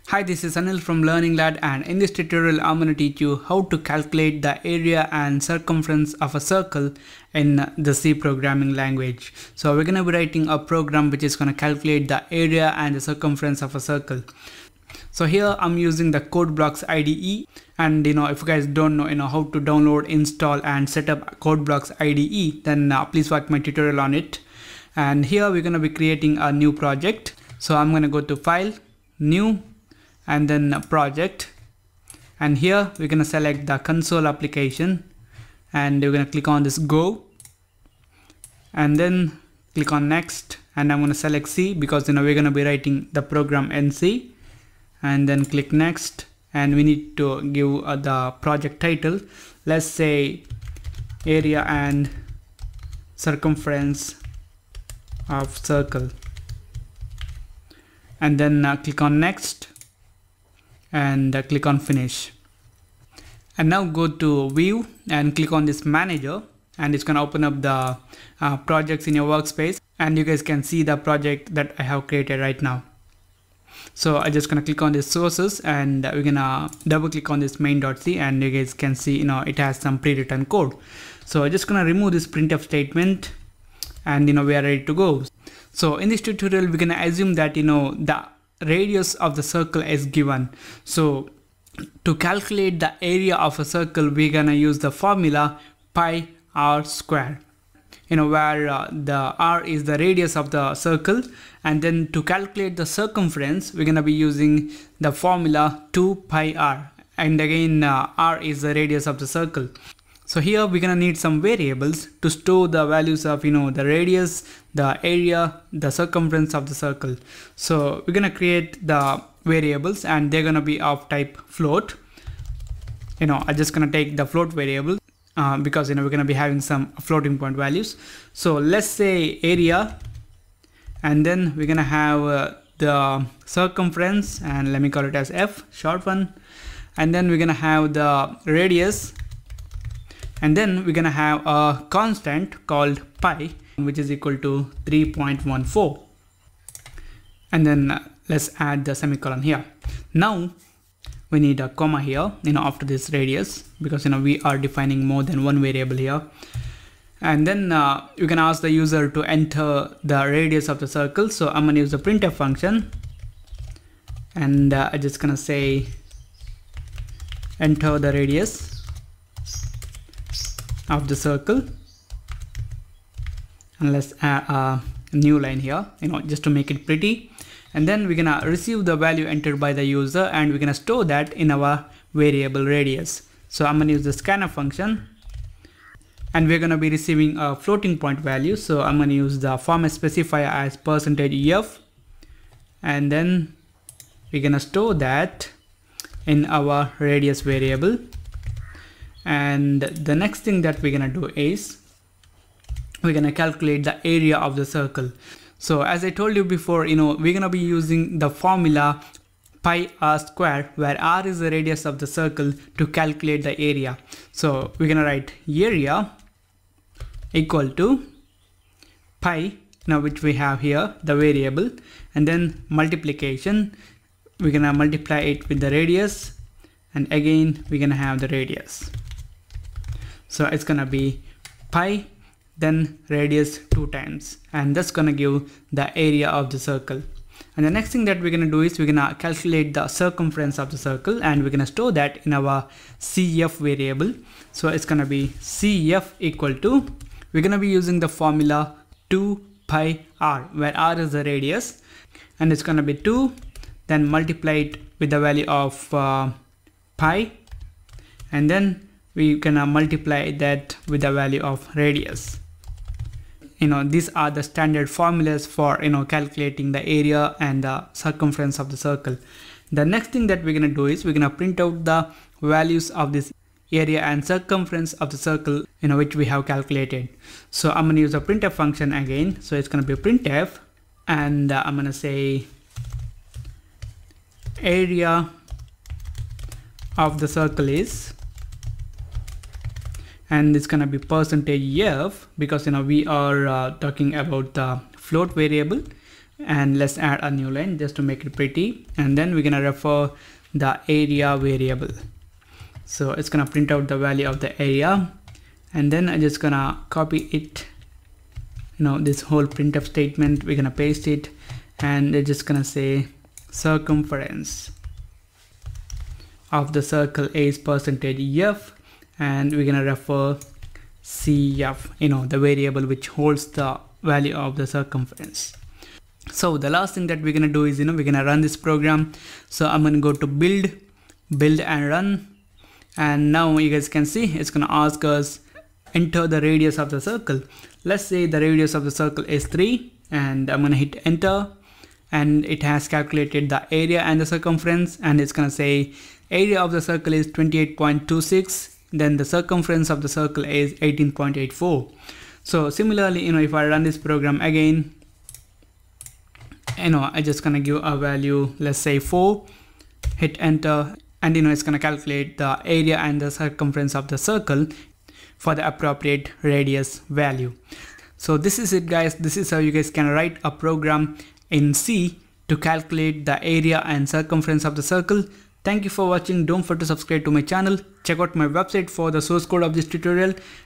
Hi, this is Anil from Learning Lad, and in this tutorial I'm going to teach you how to calculate the area and circumference of a circle in the C programming language. So we're going to be writing a program which is going to calculate the area and the circumference of a circle. So here I'm using the CodeBlocks IDE, and if you guys don't know how to download, install and set up CodeBlocks IDE, then please watch my tutorial on it. And here we're going to be creating a new project. So I'm going to go to File, New, and then Project, and here we're going to select the console application, and we're going to click on this Go, and then click on Next, and I'm going to select C because we're going to be writing the program in C, and then click Next, and we need to give the project title. Let's say area and circumference of circle, and then click on Next and click on Finish. And now go to View and click on this Manager, and it's going to open up the projects in your workspace, and you guys can see the project that I have created right now. So I'm just going to click on this Sources, and we're going to double click on this main.c, and you guys can see it has some pre-written code. So I'm just going to remove this printf statement, and we are ready to go. So in this tutorial we're going to assume that the radius of the circle is given. So to calculate the area of a circle, we're gonna use the formula pi r square, where the r is the radius of the circle, and then to calculate the circumference we're gonna be using the formula 2 pi r, and again r is the radius of the circle. So here we're gonna need some variables to store the values of the radius, the area, the circumference of the circle. So we're gonna create the variables, and they're gonna be of type float. I'm just gonna take the float variable because we're gonna be having some floating point values. So let's say area, and then we're gonna have the circumference, and let me call it as F, short one, and then we're gonna have the radius, and then we're gonna have a constant called pi, which is equal to 3.14, and then let's add the semicolon here. Now we need a comma here after this radius, because we are defining more than one variable here. And then you can ask the user to enter the radius of the circle. So I'm gonna use the printf function, and I'm just gonna say enter the radius of the circle, and let's add a new line here, just to make it pretty. And then we're gonna receive the value entered by the user, and we're gonna store that in our variable radius. So I'm gonna use the scanf function, and we're gonna be receiving a floating point value. So I'm gonna use the format specifier as %f, and then we're gonna store that in our radius variable. And the next thing that we're gonna do is we're gonna calculate the area of the circle. So as I told you before, we're gonna be using the formula pi r square, where r is the radius of the circle, to calculate the area. So we're gonna write area equal to pi, which we have here, the variable, and then multiplication, we're gonna multiply it with the radius, and again we're gonna have the radius. So it's gonna be pi then radius 2 times, and that's gonna give the area of the circle. And the next thing that we're gonna do is we're gonna calculate the circumference of the circle, and we're gonna store that in our CF variable. So it's gonna be CF equal to, we're gonna be using the formula 2 pi r, where r is the radius, and it's gonna be 2, then multiply it with the value of pi, and then we can multiply that with the value of radius. These are the standard formulas for calculating the area and the circumference of the circle. The next thing that we're gonna do is we're gonna print out the values of this area and circumference of the circle which we have calculated. So I'm gonna use the printf function again. So it's gonna be printf, and I'm gonna say area of the circle is, and it's gonna be %f, because we are talking about the float variable, and let's add a new line just to make it pretty, and then we're gonna refer the area variable. So it's gonna print out the value of the area, and then I'm just gonna copy it, this whole printf statement. We're gonna paste it, and they're just gonna say circumference of the circle is %f, and we're gonna refer cf, the variable which holds the value of the circumference. So the last thing that we're gonna do is, we're gonna run this program. So I'm gonna go to build and run, and now you guys can see it's gonna ask us enter the radius of the circle. Let's say the radius of the circle is 3, and I'm gonna hit enter, and it has calculated the area and the circumference, and it's gonna say area of the circle is 28.26, then the circumference of the circle is 18.84. So similarly, if I run this program again, I just gonna give a value, let's say 4, hit enter, and it's gonna calculate the area and the circumference of the circle for the appropriate radius value. So this is it, guys. This is how you guys can write a program in C to calculate the area and circumference of the circle. Thank you for watching. Don't forget to subscribe to my channel. Check out my website for the source code of this tutorial,